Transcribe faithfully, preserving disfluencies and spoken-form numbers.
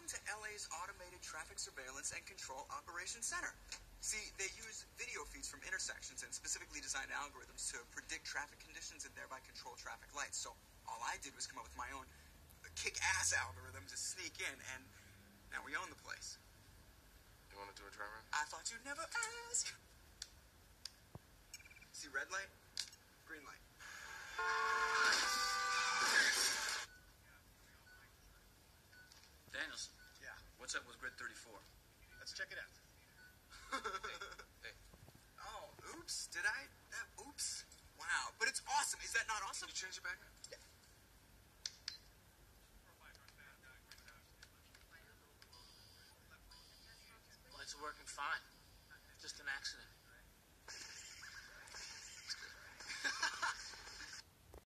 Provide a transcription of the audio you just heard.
to L A's Automated Traffic Surveillance and Control Operations Center. See, they use video feeds from intersections and specifically designed algorithms to predict traffic conditions and thereby control traffic lights. So all I did was come up with my own kick-ass algorithm to sneak in, and now we own the place. You want to do a dry run? I thought you'd never ask. See red light, green light. Danielson. Yeah. What's up with grid thirty-four? Let's check it out. Hey. Oh, oops. Did I? Uh, oops. Wow. But it's awesome. Is that not awesome? Can you change it back? Yeah. Lights are working fine. Just an accident.